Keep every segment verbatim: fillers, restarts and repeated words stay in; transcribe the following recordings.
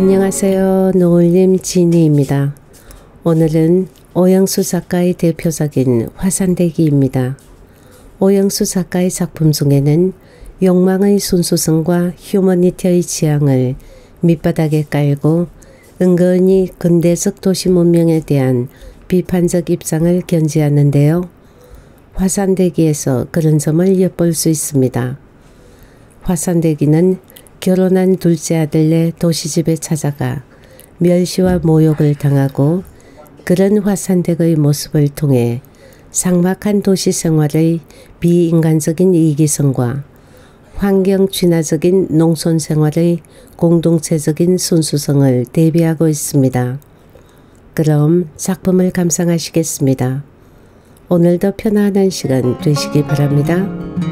안녕하세요. 노을님 지니입니다. 오늘은 오영수 작가의 대표작인 화산대기입니다. 오영수 작가의 작품 중에는 욕망의 순수성과 휴머니티의 지향을 밑바닥에 깔고 은근히 근대적 도시 문명에 대한 비판적 입장을 견지하는데요. 화산대기에서 그런 점을 엿볼 수 있습니다. 화산대기는 결혼한 둘째 아들네 도시집에 찾아가 멸시와 모욕을 당하고 그런 화산댁의 모습을 통해 삭막한 도시 생활의 비인간적인 이기성과 환경 친화적인 농촌 생활의 공동체적인 순수성을 대비하고 있습니다. 그럼 작품을 감상하시겠습니다. 오늘도 편안한 시간 되시기 바랍니다.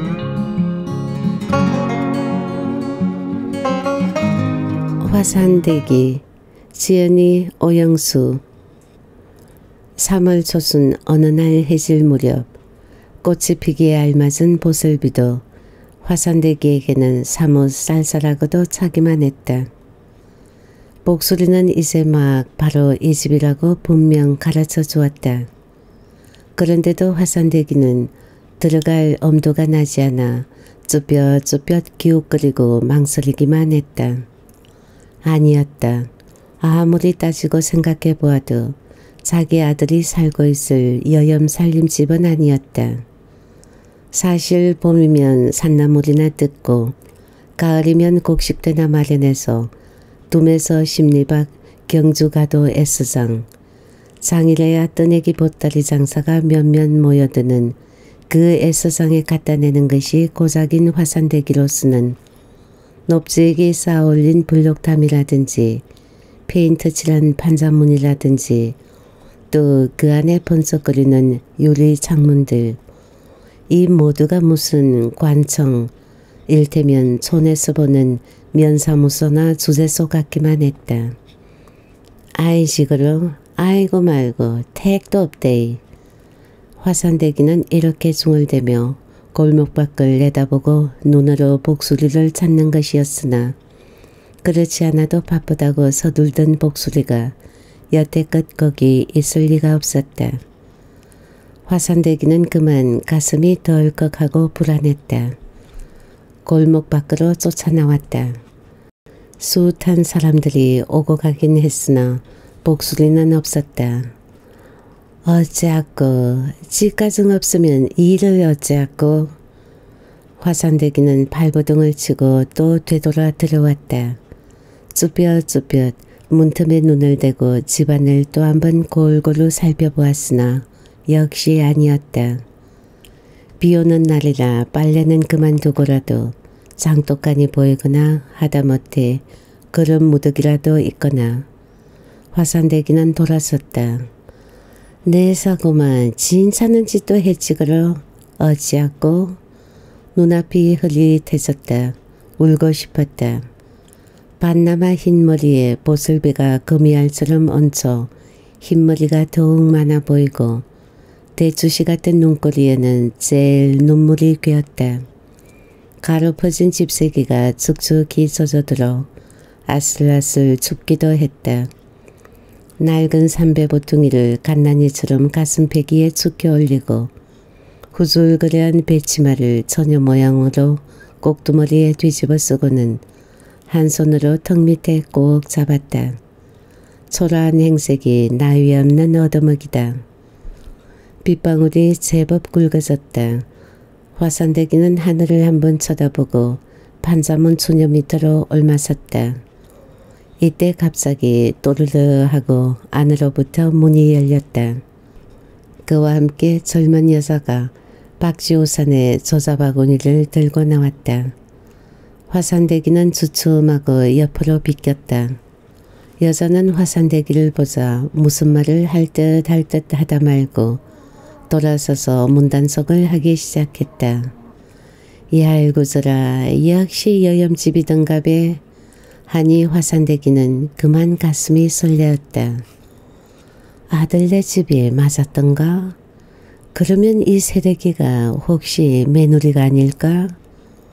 화산대기, 지연이 오영수. 삼월 초순 어느 날 해질 무렵 꽃이 피기에 알맞은 보슬비도 화산대기에게는 사뭇 쌀쌀하고도 차기만 했다. 목소리는 이제 막 바로 이 집이라고 분명 가르쳐 주었다. 그런데도 화산대기는 들어갈 엄두가 나지 않아 쭈뼛쭈뼛 기웃거리고 망설이기만 했다. 아니었다. 아무리 따지고 생각해 보아도 자기 아들이 살고 있을 여염 살림집은 아니었다. 사실 봄이면 산나물이나 뜯고 가을이면 곡식대나 마련해서 둠에서 십리박 경주 가도 S장, 장이래야 뜨내기 보따리 장사가 몇몇 모여드는 그 S장에 갖다 내는 것이 고작인 화산대기로서는 높지게 쌓아올린 블록담이라든지 페인트 칠한 판자문이라든지 또 그 안에 번쩍거리는 유리 창문들, 이 모두가 무슨 관청, 일테면 촌에서 보는 면사무소나 주재소 같기만 했다. 아이 시끄러, 아이고 말고 택도 없대이. 화산대기는 이렇게 중얼대며 골목 밖을 내다보고 눈으로 복수리를 찾는 것이었으나 그렇지 않아도 바쁘다고 서둘던 복수리가 여태껏 거기 있을 리가 없었다. 화산대기는 그만 가슴이 덜컥하고 불안했다. 골목 밖으로 쫓아나왔다. 숱한 사람들이 오고 가긴 했으나 복수리는 없었다. 어째하고 집가정 없으면 일을 어째하고. 화산대기는 발버둥을 치고 또 되돌아 들어왔다. 쭈뼛쭈뼛 문틈에 눈을 대고 집안을 또 한 번 골고루 살펴보았으나 역시 아니었다. 비오는 날이라 빨래는 그만두고라도 장독간이 보이거나 하다못해 그런 무더기라도 있거나. 화산대기는 돌아섰다. 내 사고만 진짜는 짓도 했지그러. 어찌하고. 눈앞이 흐릿해졌다. 울고 싶었다. 반나마 흰머리에 보슬비가 거미알처럼 얹혀 흰머리가 더욱 많아 보이고 대추씨 같은 눈꼬리에는 제일 눈물이 괴었다. 가로퍼진 집세기가 축축히 젖어들어 아슬아슬 춥기도 했다. 낡은 삼배 보퉁이를 갓난이처럼 가슴페기에 축혀 올리고 후줄그레한 배치마를 처녀 모양으로 꼭두머리에 뒤집어 쓰고는 한 손으로 턱 밑에 꼭 잡았다. 초라한 행색이 나위 없는 얻어먹이다. 빗방울이 제법 굵어졌다. 화산대기는 하늘을 한번 쳐다보고 판자문 수녀 밑으로 옮아섰다. 이때 갑자기 또르르 하고 안으로부터 문이 열렸다. 그와 함께 젊은 여자가 박지우산에 조자바구니를 들고 나왔다. 화산대기는 주춤하고 옆으로 비꼈다. 여자는 화산대기를 보자 무슨 말을 할 듯 할 듯 하다 말고 돌아서서 문단속을 하기 시작했다. 얄구저라 역시 여염집이던가배 하니 화산대기는 그만 가슴이 설레었다. 아들네 집이 맞았던가? 그러면 이 새내기가 혹시 며느리가 아닐까?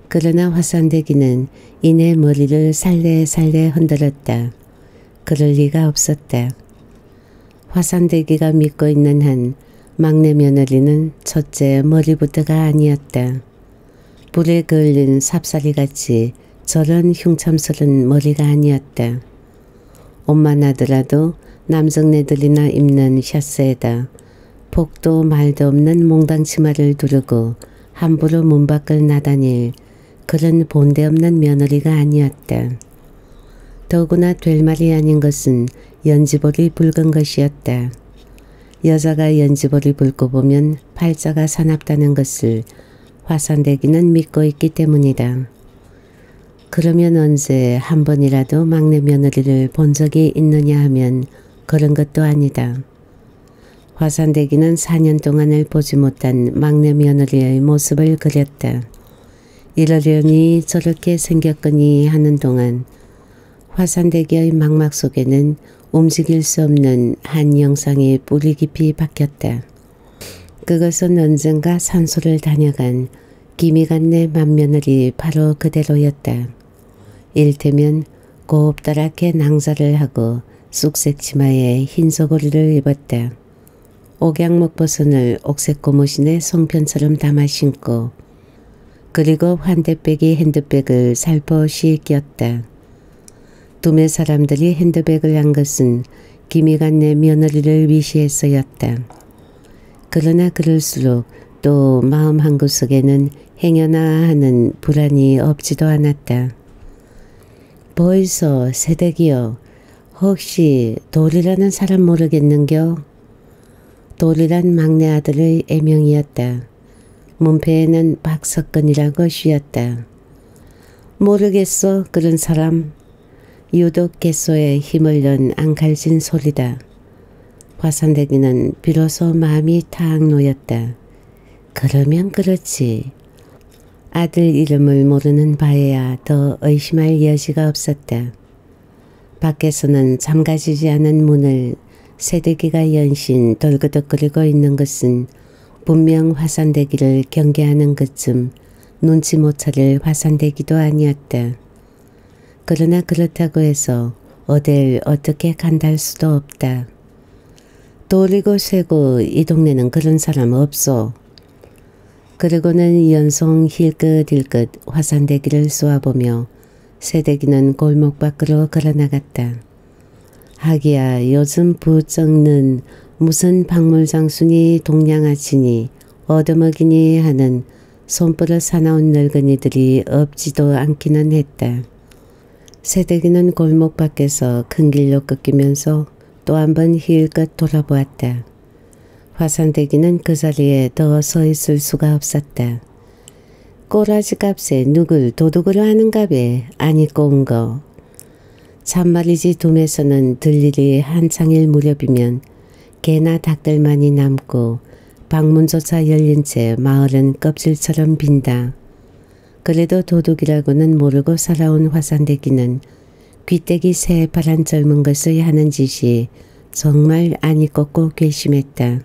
그러나 화산대기는 이내 머리를 살래살래 흔들었다. 그럴 리가 없었다. 화산대기가 믿고 있는 한 막내 며느리는 첫째 머리부터가 아니었다. 불에 그을린 삽사리같이 저런 흉참스런 머리가 아니었다. 옷만 하더라도 남성네들이나 입는 셔츠에다 복도 말도 없는 몽당 치마를 두르고 함부로 문 밖을 나다닐 그런 본데없는 며느리가 아니었다. 더구나 될 말이 아닌 것은 연지볼이 붉은 것이었다. 여자가 연지볼이 붉고 보면 팔자가 사납다는 것을 화산대기는 믿고 있기 때문이다. 그러면 언제 한 번이라도 막내 며느리를 본 적이 있느냐 하면 그런 것도 아니다. 화산대기는 사 년 동안을 보지 못한 막내 며느리의 모습을 그렸다. 이러려니 저렇게 생겼거니 하는 동안 화산대기의 망막 속에는 움직일 수 없는 한 영상이 뿌리 깊이 박혔다. 그것은 언젠가 산소를 다녀간 기미간내 맏며느리 바로 그대로였다. 일테면 곱다랗게 낭자를 하고 쑥색 치마에 흰 소고리를 입었다. 옥양목버선을 옥색 고무신에 송편처럼 담아 신고 그리고 환대백이 핸드백을 살포시 꼈다. 두매 사람들이 핸드백을 한 것은 기미간내 며느리를 위시해서였다. 그러나 그럴수록 또 마음 한구석에는 행여나 하는 불안이 없지도 않았다. 보이소 새댁이여, 혹시 돌이라는 사람 모르겠는겨? 돌이란 막내 아들의 애명이었다. 문패에는 박석근이라고 씌었다. 모르겠어 그런 사람. 유독 갯소에 힘을 넣은 앙칼진 소리다. 화산대기는 비로소 마음이 탁 놓였다. 그러면 그렇지. 아들 이름을 모르는 바에야 더 의심할 여지가 없었다. 밖에서는 잠가지지 않은 문을 새대기가 연신 덜그덕거리고 있는 것은 분명 화산대기를 경계하는 것쯤 눈치 못 차릴 화산대기도 아니었다. 그러나 그렇다고 해서 어딜 어떻게 간다할 수도 없다. 돌이고 쇠고 이 동네는 그런 사람 없소. 그러고는 연송 힐끗힐끗 화산대기를 쏘아보며 새대기는 골목 밖으로 걸어나갔다. 하기야 요즘 부쩍는 무슨 박물장순이 동양아치니 얻어먹이니 하는 손버릇 사나운 늙은이들이 없지도 않기는 했다. 새대기는 골목 밖에서 큰 길로 꺾이면서 또 한 번 힐끗 돌아보았다. 화산대기는 그 자리에 더 서 있을 수가 없었다. 꼬라지 값에 누굴 도둑으로 하는가베 안 입고 온 거. 참말이지 둠에서는 들일이 한창일 무렵이면 개나 닭들만이 남고 방문조차 열린 채 마을은 껍질처럼 빈다. 그래도 도둑이라고는 모르고 살아온 화산대기는 귀때기 새파란 젊은 것의 하는 짓이 정말 아니 꺾고 괘씸했다.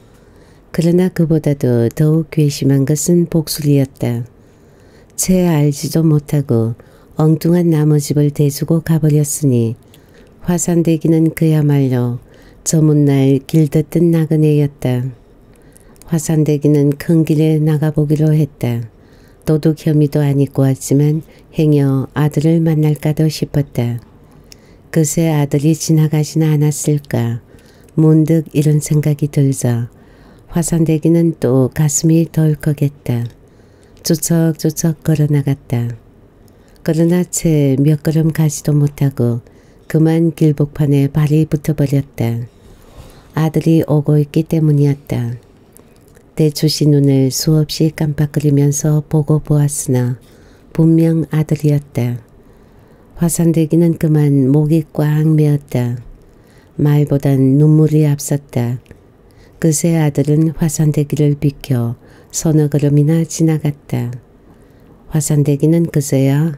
그러나 그보다도 더욱 괘씸한 것은 복술이었다. 채 알지도 못하고 엉뚱한 나무집을 대주고 가버렸으니 화산대기는 그야말로 저문날 길듣던 나그네였다. 화산대기는 큰 길에 나가보기로 했다. 도둑 혐의도 안 입고 왔지만 행여 아들을 만날까도 싶었다. 그새 아들이 지나가지는 않았을까. 문득 이런 생각이 들자 화산대기는 또 가슴이 덜컥했다. 쪼척쪼척 걸어나갔다. 그러나 채 몇 걸음 가지도 못하고 그만 길복판에 발이 붙어버렸다. 아들이 오고 있기 때문이었다. 대추시 눈을 수없이 깜빡거리면서 보고 보았으나 분명 아들이었다. 화산대기는 그만 목이 꽉 메었다. 말보단 눈물이 앞섰다. 그새 아들은 화산대기를 비켜 서너 걸음이나 지나갔다. 화산대기는 그새야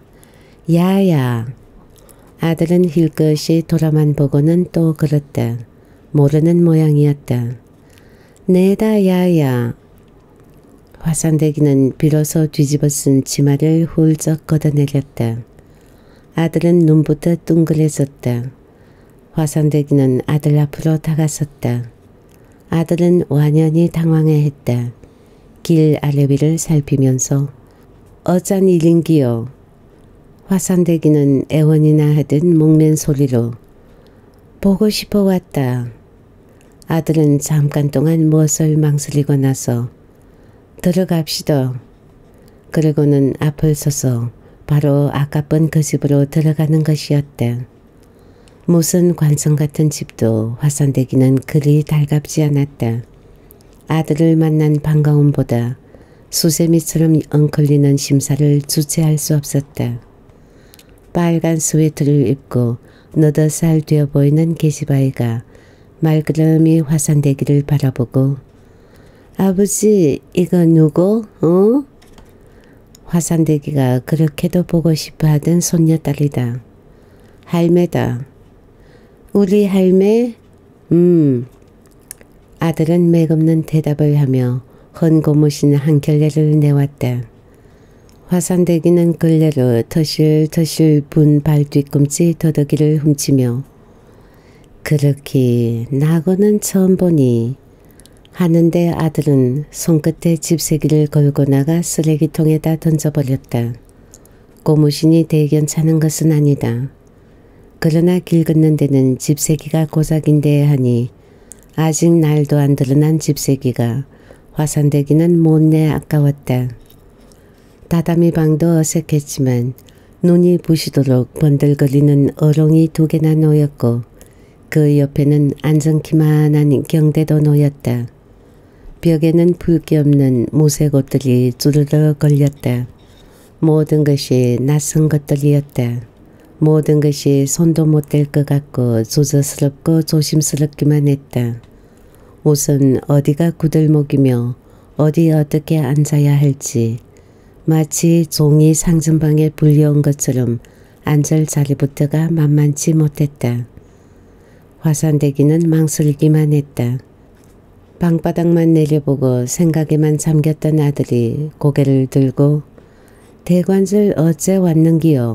야야. 아들은 힐끗이 돌아만 보고는 또 그랬다. 모르는 모양이었다. 내다 야야. 화산대기는 비로소 뒤집어 쓴 치마를 훌쩍 걷어내렸다. 아들은 눈부터 둥그레졌다. 화산대기는 아들 앞으로 다가섰다. 아들은 완연히 당황해했다. 길 아래 위를 살피면서 어쩐 일인기요. 화산대기는 애원이나 하듯 목맨 소리로 보고 싶어 왔다. 아들은 잠깐 동안 무엇을 망설이고 나서 들어갑시다. 그러고는 앞을 서서 바로 아까쁜 그 집으로 들어가는 것이었다. 무슨 관성 같은 집도 화산대기는 그리 달갑지 않았다. 아들을 만난 반가움보다 수세미처럼 엉클리는 심사를 주체할 수 없었다. 빨간 스웨터를 입고 너댓 살 되어 보이는 계집아이가 말그름이 화산대기를 바라보고 아버지 이거 누구? 어? 화산대기가 그렇게도 보고 싶어 하던 손녀딸이다. 할매다. 우리 할매? 음. 아들은 맥없는 대답을 하며 헌고무신 한 켤레를 내왔다. 화산대기는 걸레로 터실터실 분 발 뒤꿈치 더덕이를 훔치며 그렇게 나고는 처음 보니 하는데 아들은 손끝에 집세기를 걸고 나가 쓰레기통에다 던져버렸다. 고무신이 대견찮은 것은 아니다. 그러나 길 걷는 데는 집세기가 고작인데 하니 아직 날도 안 드러난 집세기가 화산대기는 못내 아까웠다. 다다미 방도 어색했지만 눈이 부시도록 번들거리는 어롱이 두 개나 놓였고 그 옆에는 안정키만한 경대도 놓였다. 벽에는 붉게 없는 무색 옷들이 주르르 걸렸다. 모든 것이 낯선 것들이었다. 모든 것이 손도 못 댈 것 같고 조저스럽고 조심스럽기만 했다. 우선 어디가 구들목이며 어디 어떻게 앉아야 할지 마치 종이 상전방에 불려온 것처럼 앉을 자리부터가 만만치 못했다. 화산대기는 망설이기만 했다. 방바닥만 내려보고 생각에만 잠겼던 아들이 고개를 들고 대관절 어째 왔는기요.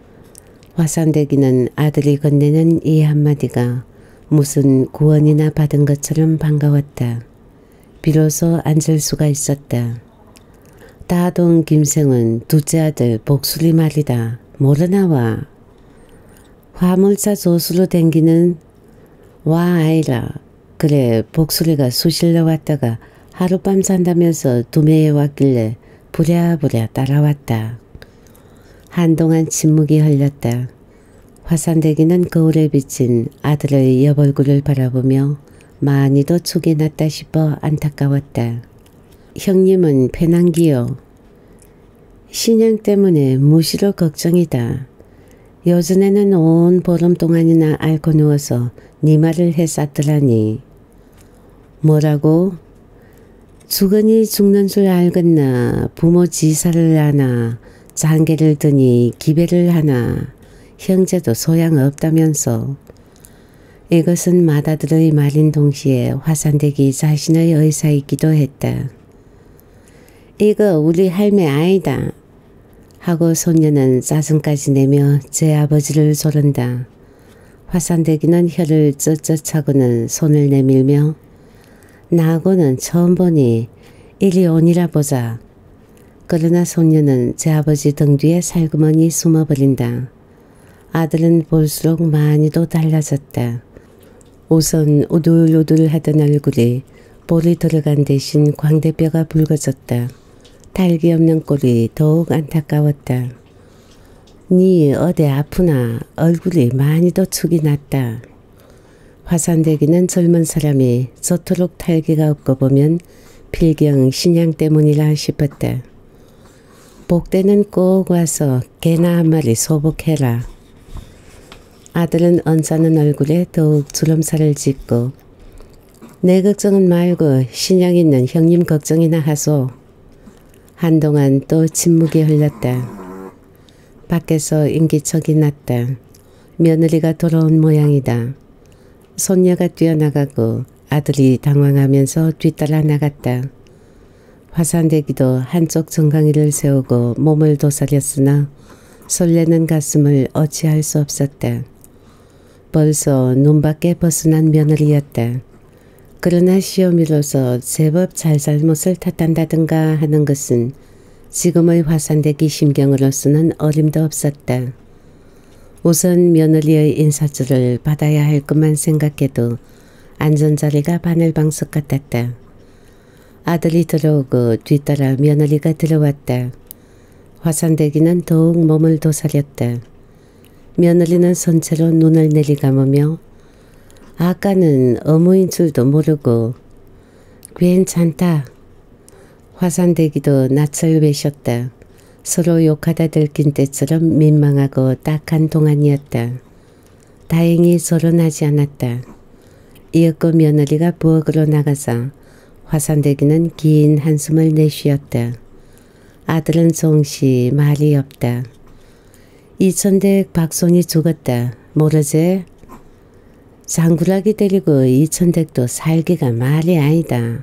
화산대기는 아들이 건네는 이 한마디가 무슨 구원이나 받은 것처럼 반가웠다. 비로소 앉을 수가 있었다. 다동 김생은 둘째 아들 복술이 말이다. 모르나와. 화물차 조수로 댕기는 와 아이라. 그래 복술이가 수실러 왔다가 하룻밤 산다면서 두매에 왔길래 부랴부랴 따라왔다. 한동안 침묵이 흘렸다. 화산대기는 거울에 비친 아들의 옆얼굴을 바라보며 많이도 축이 났다 싶어 안타까웠다. 형님은 편한기요. 신양 때문에 무시로 걱정이다. 요즘에는 온 보름 동안이나 앓고 누워서 네 말을 해쌌더라니. 뭐라고? 죽으니 죽는 줄 알겠나. 부모 지사를 하나. 장계를 드니 기배를 하나. 형제도 소양없다면서. 이것은 맏아들의 말인 동시에 화산대기 자신의 의사이기도 했다. 이거 우리 할매 아이다. 하고 손녀는 짜증까지 내며 제 아버지를 조른다. 화산대기는 혀를 쩌쩌 차고는 손을 내밀며 나하고는 처음 보니 이리 오니라 보자. 그러나 손녀는 제 아버지 등 뒤에 살그머니 숨어버린다. 아들은 볼수록 많이도 달라졌다. 우선 우둘우둘하던 얼굴이 볼이 들어간 대신 광대뼈가 붉어졌다. 달기 없는 꼴이 더욱 안타까웠다. 니 어디 아프나. 얼굴이 많이도 축이 났다. 화산대기는 젊은 사람이 저토록 탈기가 없고 보면 필경 신양 때문이라 싶었다. 복대는 꼭 와서 개나 한 마리 소복해라. 아들은 언짢은 얼굴에 더욱 주름살을 짓고 내 걱정은 말고 신양 있는 형님 걱정이나 하소. 한동안 또 침묵이 흘렀다. 밖에서 인기척이 났다. 며느리가 돌아온 모양이다. 손녀가 뛰어나가고 아들이 당황하면서 뒤따라 나갔다. 화산대기도 한쪽 정강이를 세우고 몸을 도사렸으나 설레는 가슴을 어찌할 수 없었다. 벌써 눈밖에 벗어난 며느리였다. 그러나 시어미로서 제법 잘잘못을 탓한다든가 하는 것은 지금의 화산대기 심경으로서는 어림도 없었다. 우선 며느리의 인사줄을 받아야 할 것만 생각해도 안전자리가 바늘방석 같았다. 아들이 들어오고 뒤따라 며느리가 들어왔다. 화산대기는 더욱 몸을 도사렸다. 며느리는 선체로 눈을 내리감으며 아까는 어무인 줄도 모르고 괜찮다. 화산대기도 낯을 외셨다. 서로 욕하다 들킨 때처럼 민망하고 딱한 동안이었다. 다행히 서로 나지 않았다. 이윽고 며느리가 부엌으로 나가서 화산대기는 긴 한숨을 내쉬었다. 아들은 송시 말이 없다. 이천댁 박손이 죽었다. 모르지? 장구라기 데리고 이천댁도 살기가 말이 아니다.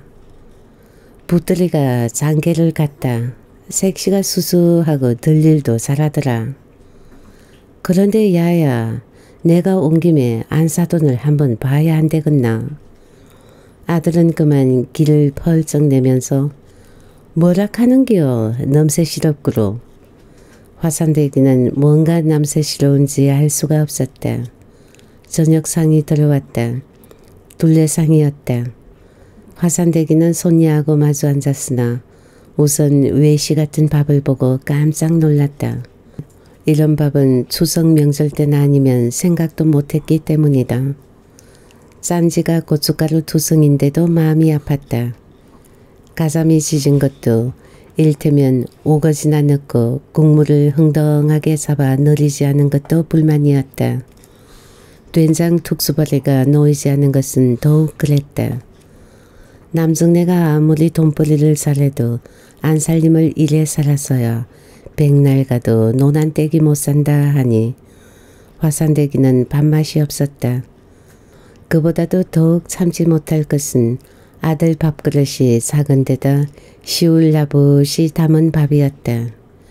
붙들이가 장계를 갔다. 색시가 수수하고 들일도 잘하더라. 그런데 야야, 내가 온 김에 안사돈을 한번 봐야 안 되겠나? 아들은 그만 길을 펄쩍 내면서 뭐라 하는겨 넘새시럽구로. 화산대기는 뭔가 남새시러운지 알 수가 없었다. 저녁상이 들어왔다. 둘레상이었다. 화산대기는 손녀하고 마주 앉았으나 우선 외시 같은 밥을 보고 깜짝 놀랐다. 이런 밥은 추석 명절 때나 아니면 생각도 못했기 때문이다. 짠지가 고춧가루 두성인데도 마음이 아팠다. 가자미 지진 것도 일테면 오거지나 넣고 국물을 흥덩하게 잡아 늘리지 않은 것도 불만이었다. 된장 특수벌레가 놓이지 않은 것은 더욱 그랬다. 남정네가 아무리 돈벌이를 잘해도 안살림을 이래 살아서야 백날 가도 노난떼기 못 산다 하니 화산대기는 밥맛이 없었다. 그보다도 더욱 참지 못할 것은 아들 밥그릇이 작은 데다 시울나붓이 담은 밥이었다.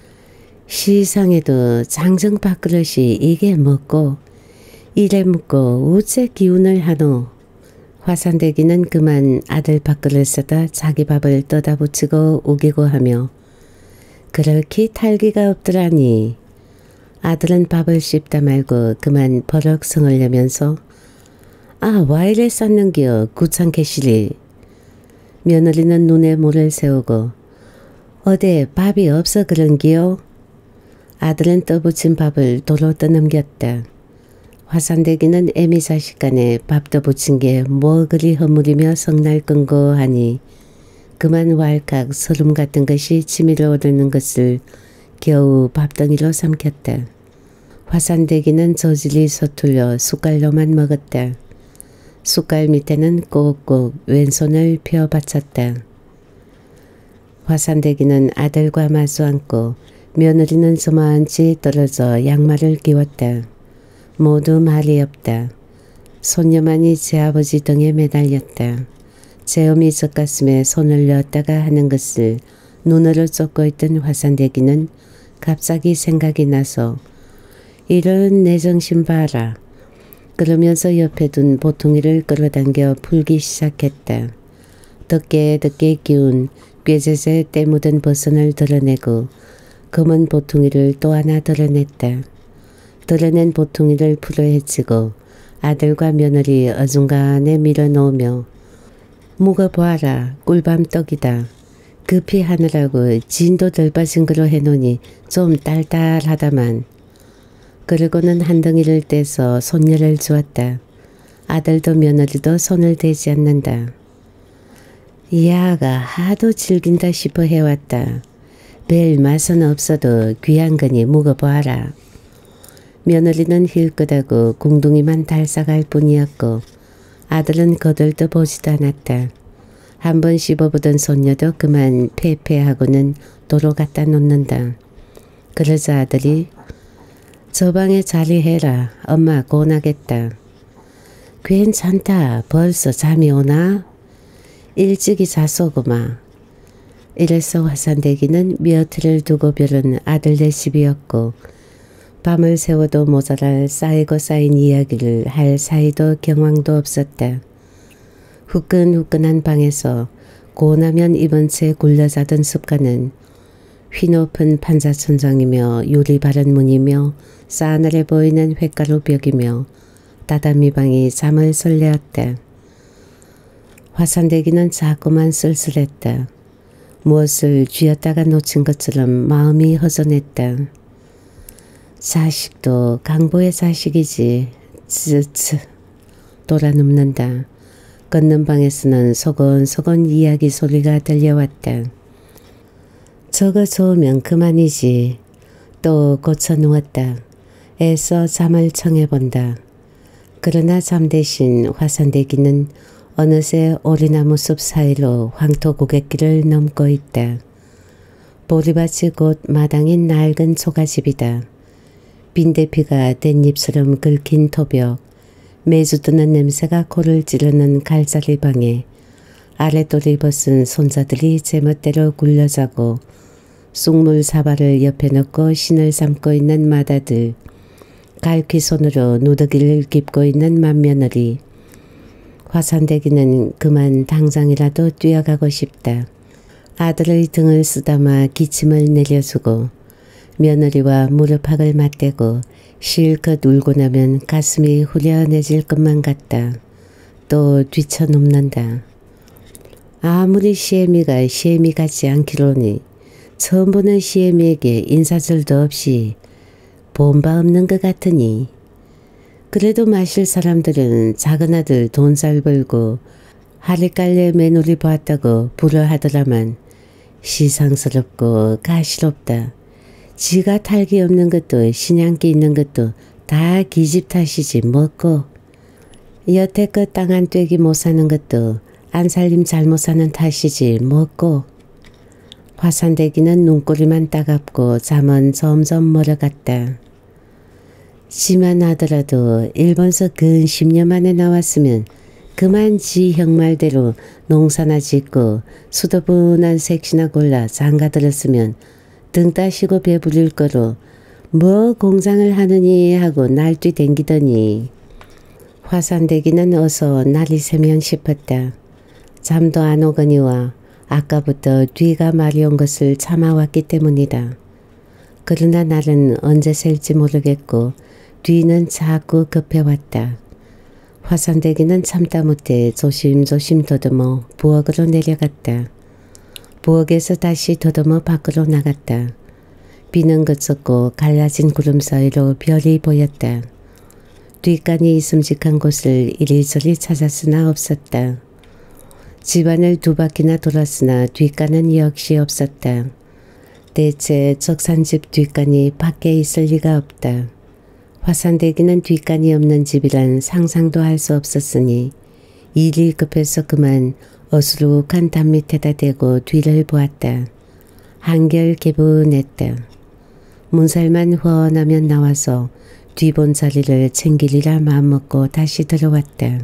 시상에도 장정 밥그릇이 이게 먹고 이래 먹고 우째 기운을 하노. 화산대기는 그만 아들 밥그릇에다 자기 밥을 떠다 붙이고 우기고 하며 그렇게 탈기가 없더라니. 아들은 밥을 씹다 말고 그만 버럭 성을 내면서 아, 와 이래 쌌는겨 구창캐 시리. 며느리는 눈에 모를 세우고 어데 밥이 없어 그런기요? 아들은 떠붙인 밥을 도로 떠넘겼다. 화산대기는 애미 자식 간에 밥 떠붙인 게 뭐 그리 허물이며 성날 건고 하니 그만 왈칵 소름 같은 것이 치밀어 오르는 것을 겨우 밥덩이로 삼켰다. 화산대기는 저질이 서툴려 숟갈로만 먹었다. 숟갈 밑에는 꼭꼭 왼손을 펴 받쳤다. 화산대기는 아들과 마주 앉고 며느리는 저만치 떨어져 양말을 끼웠다. 모두 말이 없다. 손녀만이 제 아버지 등에 매달렸다. 제 어미 젖가슴에 손을 넣었다가 하는 것을 눈으로 쫓고 있던 화산대기는 갑자기 생각이 나서 이런 내 정신 봐라. 그러면서 옆에 둔 보통이를 끌어당겨 풀기 시작했다. 덕게 덕게 기운 꾀제제 때 묻은 버선을 드러내고 검은 보통이를 또 하나 드러냈다. 드러낸 보통이를 풀어 헤치고 아들과 며느리 어중간에 밀어놓으며 묵어봐라 꿀밤 떡이다. 급히 하느라고 진도 덜 빠진 거로 해놓으니 좀 딸딸하다만. 그러고는 한 덩이를 떼서 손녀를 주었다. 아들도 며느리도 손을 대지 않는다. 이 아가 하도 즐긴다 싶어 해왔다. 별 맛은 없어도 귀한 거니 묵어봐라. 며느리는 힐끗하고 궁둥이만 달싹할 뿐이었고 아들은 거들떠 보지도 않았다. 한번 씹어보던 손녀도 그만 패패하고는 도로 갖다 놓는다. 그러자 아들이 저 방에 자리해라. 엄마 고나겠다. 괜찮다. 벌써 잠이 오나? 일찍이 자소구마. 이래서 화산대기는 며칠을 두고 벼른 아들네 집이었고 밤을 새워도 모자랄 쌓이고 쌓인 이야기를 할 사이도 경황도 없었다. 후끈후끈한 방에서 고나면 입은 채 굴려자던 습관은 휘높은 판자천장이며 유리 바른 문이며 싸늘해 보이는 횟가루 벽이며 다다미 방이 잠을 설레었다. 화산대기는 자꾸만 쓸쓸했다. 무엇을 쥐었다가 놓친 것처럼 마음이 허전했다. 자식도 강보의 자식이지. 쯔쯔. 돌아눕는다. 걷는 방에서는 소곤소곤 이야기 소리가 들려왔다. 저거 좋으면 그만이지. 또 고쳐 누웠다. 애써 잠을 청해본다. 그러나 잠 대신 화산대기는 어느새 오리나무 숲 사이로 황토 고갯길을 넘고 있다. 보리밭이 곧 마당인 낡은 초가집이다. 빈대피가 댄잎처럼 긁힌 토벽, 매주 드는 냄새가 코를 찌르는 갈자리 방에 아랫돌이 벗은 손자들이 제멋대로 굴려자고 쑥물 사발을 옆에 넣고 신을 삼고 있는 마다들, 갈퀴 손으로 누더기를 깁고 있는 맏며느리. 화산대기는 그만 당장이라도 뛰어가고 싶다. 아들의 등을 쓰다마 기침을 내려주고 며느리와 무릎팍을 맞대고 실컷 울고 나면 가슴이 후련해질 것만 같다. 또 뒤쳐눕는다. 아무리 시애미가 시애미 같지 않기로니 처음 보는 시애미에게 인사절도 없이 본 바 없는 것 같으니 그래도 마실 사람들은 작은 아들 돈 잘 벌고 하리깔래 매놀이 보았다고 부러하더라만 시상스럽고 가시롭다. 지가 탈기 없는 것도 신양기 있는 것도 다 기집 탓이지 뭐고. 여태껏 땅 한 떼기 못 사는 것도 안살림 잘못 사는 탓이지 뭐고. 화산대기는 눈꼬리만 따갑고 잠은 점점 멀어갔다. 지만 하더라도 일본서 근 십 년 만에 나왔으면 그만 지 형 말대로 농사나 짓고 수도분한 색시나 골라 장가 들었으면 등 따시고 배부릴 거로 뭐 공장을 하느니 하고 날뛰 댕기더니. 화산대기는 어서 날이 새면 싶었다. 잠도 안 오거니와 아까부터 뒤가 마려운 것을 참아왔기 때문이다. 그러나 날은 언제 셀지 모르겠고 뒤는 자꾸 급해왔다. 화산대기는 참다 못해 조심조심 더듬어 부엌으로 내려갔다. 부엌에서 다시 더듬어 밖으로 나갔다. 비는 그쳤고 갈라진 구름 사이로 별이 보였다. 뒷간이 있음직한 곳을 이리저리 찾았으나 없었다. 집안을 두 바퀴나 돌았으나 뒷간은 역시 없었다. 대체 적산집 뒷간이 밖에 있을 리가 없다. 화산대기는 뒷간이 없는 집이란 상상도 할 수 없었으니 일이 급해서 그만 어수룩한 담 밑에다 대고 뒤를 보았다. 한결 개분했다. 문살만 훤하면 나와서 뒤본 자리를 챙기리라 마음먹고 다시 들어왔다.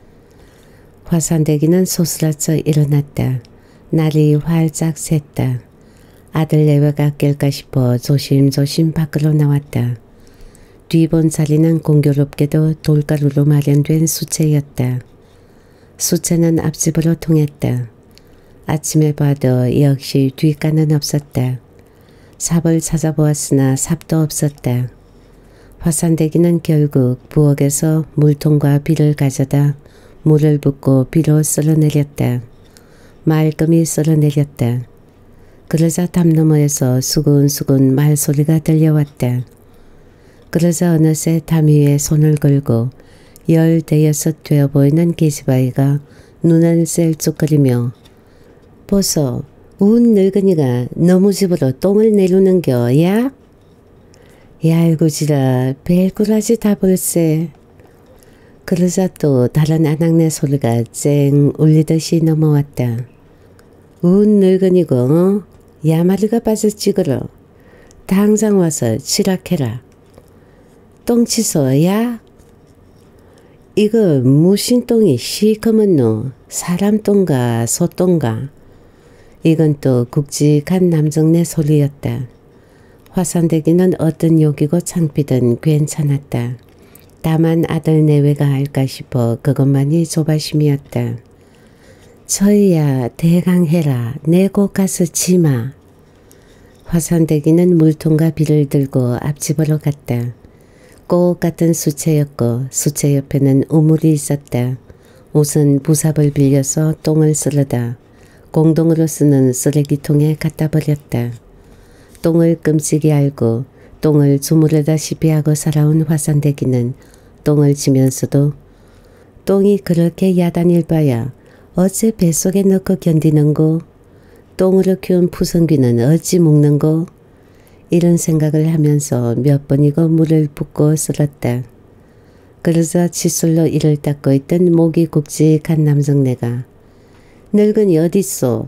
화산대기는 소스라쳐 일어났다. 날이 활짝 샜다. 아들 내외가 깰까 싶어 조심조심 밖으로 나왔다. 뒤본 자리는 공교롭게도 돌가루로 마련된 수채였다. 수채는 앞집으로 통했다. 아침에 봐도 역시 뒷간은 없었다. 삽을 찾아보았으나 삽도 없었다. 화산대기는 결국 부엌에서 물통과 비를 가져다 물을 붓고 비로 쓸어내렸다. 말끔히 쓸어내렸다. 그러자 담 너머에서 수근수근 말소리가 들려왔다. 그러자 어느새 담 위에 손을 걸고 열대여섯 되어 보이는 계집아이가 눈을 셀쭉거리며 보소, 운 늙은이가 너무 집으로 똥을 내루는겨, 야? 얄구지라 벨꾸라지 다 볼세. 그러자 또 다른 아낙네 소리가 쨍 울리듯이 넘어왔다. 운 늙은이고 어? 야마리가 빠져 찌그러. 당장 와서 치락해라. 똥치소 야? 이거 무슨 똥이 시커먼 노? 사람 똥가 소똥가? 이건 또 굵직한 남정네 소리였다. 화산대기는 어떤 욕이고 창피든 괜찮았다. 다만 아들 내외가 할까 싶어 그것만이 조바심이었다. 저희야 대강해라. 내고 가서 지마. 화산대기는 물통과 비를 들고 앞집으로 갔다. 꽃 같은 수채였고 수채 옆에는 우물이 있었다. 우선 부삽을 빌려서 똥을 쓸어다 공동으로 쓰는 쓰레기통에 갖다 버렸다. 똥을 끔찍이 알고 똥을 주무르다시피 하고 살아온 화산대기는 똥을 지면서도 똥이 그렇게 야단일 바야 어째 뱃속에 넣고 견디는고? 똥으로 키운 푸성귀는 어찌 먹는고? 이런 생각을 하면서 몇 번이고 물을 붓고 쓸었다. 그러자 칫솔로 이를 닦고 있던 목이 굵직한 남성네가 늙은이 어딨소?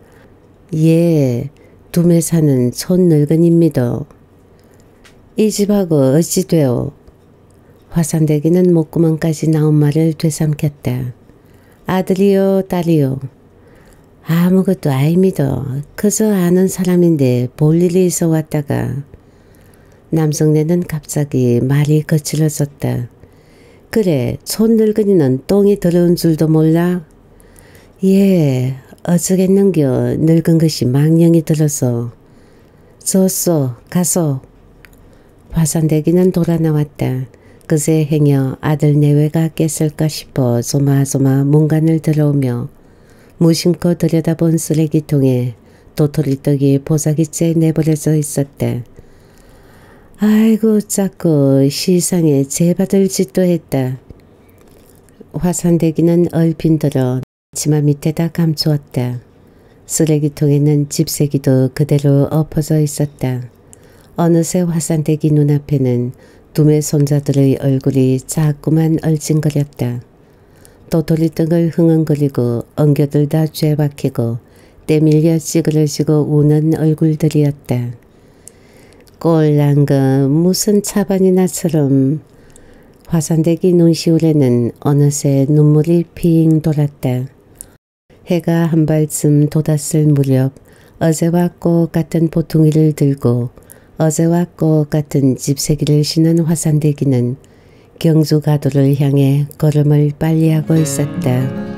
예, 둠에 사는 촌 늙은입니다. 이 집하고 어찌 되오? 화산대기는 목구멍까지 나온 말을 되삼켰다. 아들이요 딸이요? 아무것도 아닙니다. 그저 아는 사람인데 볼 일이 있어 왔다가. 남성네는 갑자기 말이 거칠어졌다. 그래, 촌 늙은이는 똥이 더러운 줄도 몰라? 예, 어쩌겠는겨. 늙은 것이 망령이 들어서. 줬소, 가소. 화산대기는 돌아 나왔다. 그새 행여 아들 내외가 깼을까 싶어 조마조마 문간을 들어오며 무심코 들여다본 쓰레기통에 도토리떡이 보자기째 내버려져 있었다. 아이고 자꾸 시상에 죄받을 짓도 했다. 화산대기는 얼핀 들어 치마 밑에다 감추었다. 쓰레기통에는 집세기도 그대로 엎어져 있었다. 어느새 화산대기 눈앞에는 두매 손자들의 얼굴이 자꾸만 얼찡거렸다. 도토리떡을 흥흥거리고 엉겨들다 죄박히고 때밀려 찌그러지고 우는 얼굴들이었다. 꼴난 거 무슨 차반이나처럼. 화산대기 눈시울에는 어느새 눈물이 핑 돌았다. 해가 한 발쯤 돋았을 무렵 어제와 꽃 같은 보퉁이를 들고 어제와 꽃 같은 집세기를 신은 화산대기는 경주 가도를 향해 걸음을 빨리 하고 있었다.